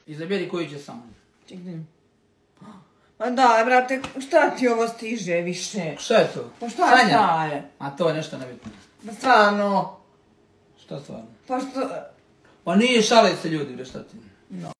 Izaberi koji će samo. Čekaj. Ma daj, brate, šta ti ovo stiže više? Šta je to? Pa šta je? A to je nešto nebitno. Pa stvarno. Šta stvarno? Pa što... Pa nije šale se ljudi, bre, šta ti? No.